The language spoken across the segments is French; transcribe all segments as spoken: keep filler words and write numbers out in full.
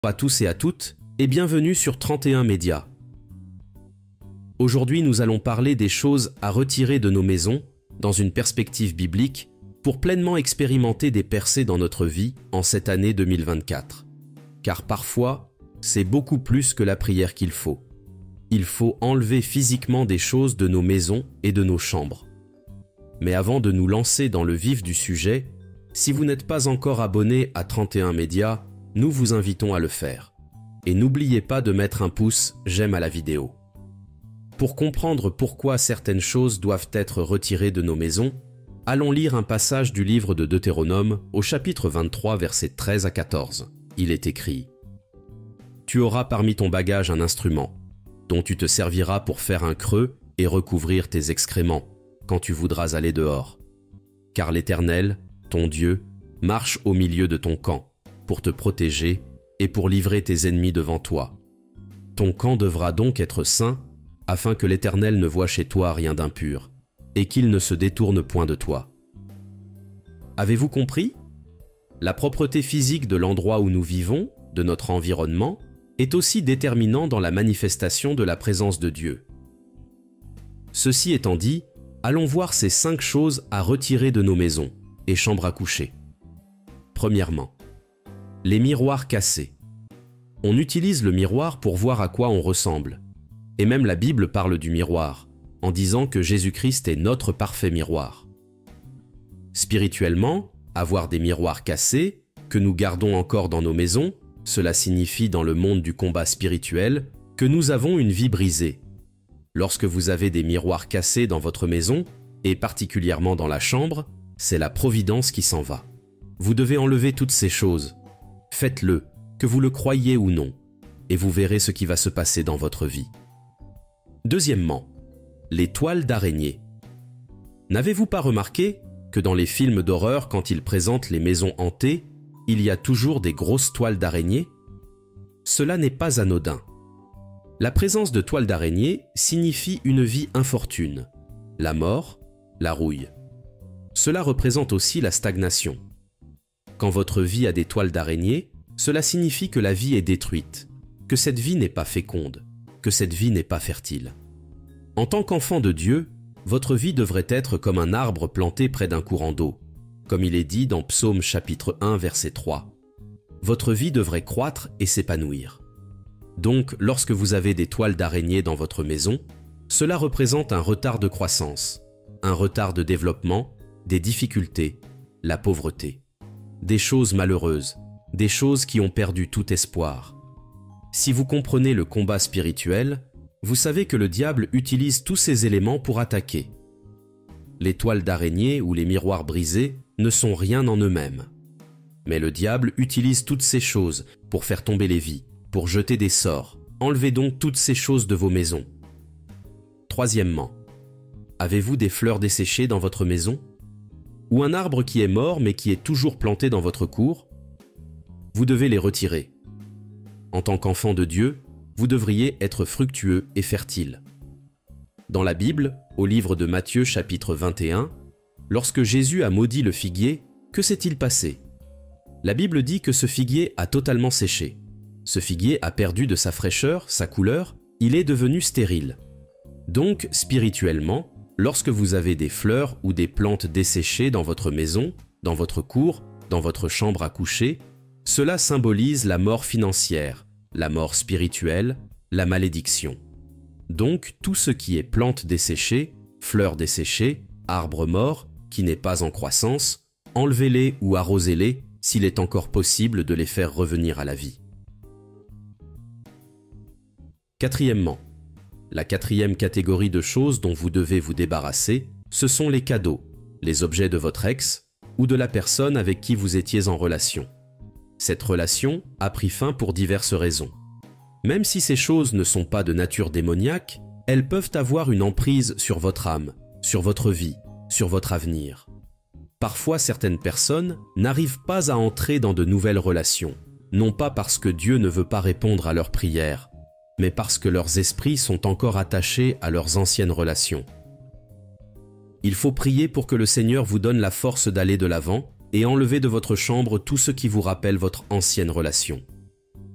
À tous et à toutes, et bienvenue sur trente et un Médias. Aujourd'hui, nous allons parler des choses à retirer de nos maisons, dans une perspective biblique, pour pleinement expérimenter des percées dans notre vie en cette année deux mille vingt-quatre. Car parfois, c'est beaucoup plus que la prière qu'il faut. Il faut enlever physiquement des choses de nos maisons et de nos chambres. Mais avant de nous lancer dans le vif du sujet, si vous n'êtes pas encore abonné à trente et un Médias, nous vous invitons à le faire. Et n'oubliez pas de mettre un pouce « j'aime » à la vidéo. Pour comprendre pourquoi certaines choses doivent être retirées de nos maisons, allons lire un passage du livre de Deutéronome au chapitre vingt-trois, versets treize à quatorze. Il est écrit « Tu auras parmi ton bagage un instrument, dont tu te serviras pour faire un creux et recouvrir tes excréments, quand tu voudras aller dehors. Car l'Éternel, ton Dieu, marche au milieu de ton camp, pour te protéger et pour livrer tes ennemis devant toi. Ton camp devra donc être saint, afin que l'Éternel ne voie chez toi rien d'impur, et qu'il ne se détourne point de toi. » Avez-vous compris? La propreté physique de l'endroit où nous vivons, de notre environnement, est aussi déterminant dans la manifestation de la présence de Dieu. Ceci étant dit, allons voir ces cinq choses à retirer de nos maisons et chambres à coucher. Premièrement, les miroirs cassés. On utilise le miroir pour voir à quoi on ressemble. Et même la Bible parle du miroir, en disant que Jésus-Christ est notre parfait miroir. Spirituellement, avoir des miroirs cassés, que nous gardons encore dans nos maisons, cela signifie dans le monde du combat spirituel que nous avons une vie brisée. Lorsque vous avez des miroirs cassés dans votre maison, et particulièrement dans la chambre, c'est la providence qui s'en va. Vous devez enlever toutes ces choses. Faites-le, que vous le croyiez ou non, et vous verrez ce qui va se passer dans votre vie. Deuxièmement, les toiles d'araignée. N'avez-vous pas remarqué que dans les films d'horreur, quand ils présentent les maisons hantées, il y a toujours des grosses toiles d'araignée? Cela n'est pas anodin. La présence de toiles d'araignée signifie une vie infortune, la mort, la rouille. Cela représente aussi la stagnation. Quand votre vie a des toiles d'araignée, cela signifie que la vie est détruite, que cette vie n'est pas féconde, que cette vie n'est pas fertile. En tant qu'enfant de Dieu, votre vie devrait être comme un arbre planté près d'un courant d'eau, comme il est dit dans Psaume chapitre un, verset trois. Votre vie devrait croître et s'épanouir. Donc, lorsque vous avez des toiles d'araignée dans votre maison, cela représente un retard de croissance, un retard de développement, des difficultés, la pauvreté. Des choses malheureuses, des choses qui ont perdu tout espoir. Si vous comprenez le combat spirituel, vous savez que le diable utilise tous ces éléments pour attaquer. Les toiles d'araignée ou les miroirs brisés ne sont rien en eux-mêmes. Mais le diable utilise toutes ces choses pour faire tomber les vies, pour jeter des sorts. Enlevez donc toutes ces choses de vos maisons. Troisièmement, avez-vous des fleurs desséchées dans votre maison? Ou un arbre qui est mort mais qui est toujours planté dans votre cour? Vous devez les retirer. En tant qu'enfant de Dieu, vous devriez être fructueux et fertile. Dans la Bible, au livre de Matthieu chapitre vingt et un, lorsque Jésus a maudit le figuier, que s'est-il passé? La Bible dit que ce figuier a totalement séché. Ce figuier a perdu de sa fraîcheur, sa couleur, il est devenu stérile. Donc, spirituellement, lorsque vous avez des fleurs ou des plantes desséchées dans votre maison, dans votre cour, dans votre chambre à coucher, cela symbolise la mort financière, la mort spirituelle, la malédiction. Donc, tout ce qui est plantes desséchées, fleurs desséchées, arbres morts, qui n'est pas en croissance, enlevez-les ou arrosez-les s'il est encore possible de les faire revenir à la vie. Quatrièmement, la quatrième catégorie de choses dont vous devez vous débarrasser, ce sont les cadeaux, les objets de votre ex ou de la personne avec qui vous étiez en relation. Cette relation a pris fin pour diverses raisons. Même si ces choses ne sont pas de nature démoniaque, elles peuvent avoir une emprise sur votre âme, sur votre vie, sur votre avenir. Parfois, certaines personnes n'arrivent pas à entrer dans de nouvelles relations, non pas parce que Dieu ne veut pas répondre à leurs prières, mais parce que leurs esprits sont encore attachés à leurs anciennes relations. Il faut prier pour que le Seigneur vous donne la force d'aller de l'avant et enlever de votre chambre tout ce qui vous rappelle votre ancienne relation.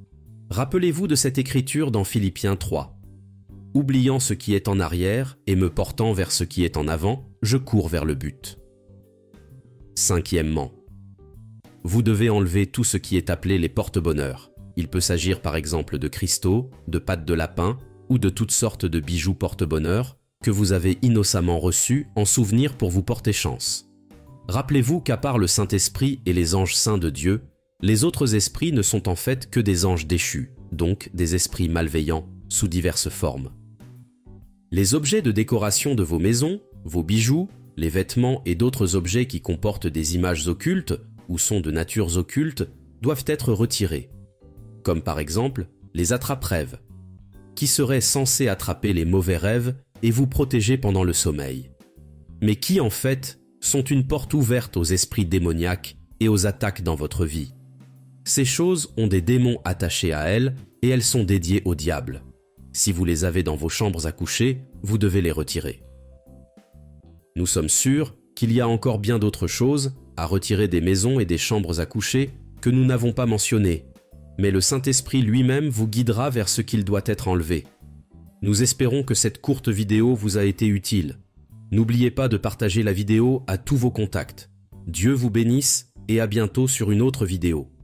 Rappelez-vous de cette écriture dans Philippiens trois. Oubliant ce qui est en arrière et me portant vers ce qui est en avant, je cours vers le but. Cinquièmement, vous devez enlever tout ce qui est appelé les porte-bonheur. Il peut s'agir par exemple de cristaux, de pattes de lapin ou de toutes sortes de bijoux porte-bonheur que vous avez innocemment reçus en souvenir pour vous porter chance. Rappelez-vous qu'à part le Saint-Esprit et les anges saints de Dieu, les autres esprits ne sont en fait que des anges déchus, donc des esprits malveillants sous diverses formes. Les objets de décoration de vos maisons, vos bijoux, les vêtements et d'autres objets qui comportent des images occultes ou sont de natures occultes doivent être retirés, comme par exemple les attrape-rêves, qui seraient censés attraper les mauvais rêves et vous protéger pendant le sommeil, mais qui en fait sont une porte ouverte aux esprits démoniaques et aux attaques dans votre vie. Ces choses ont des démons attachés à elles et elles sont dédiées au diable. Si vous les avez dans vos chambres à coucher, vous devez les retirer. Nous sommes sûrs qu'il y a encore bien d'autres choses à retirer des maisons et des chambres à coucher que nous n'avons pas mentionnées, mais le Saint-Esprit lui-même vous guidera vers ce qu'il doit être enlevé. Nous espérons que cette courte vidéo vous a été utile. N'oubliez pas de partager la vidéo à tous vos contacts. Dieu vous bénisse et à bientôt sur une autre vidéo.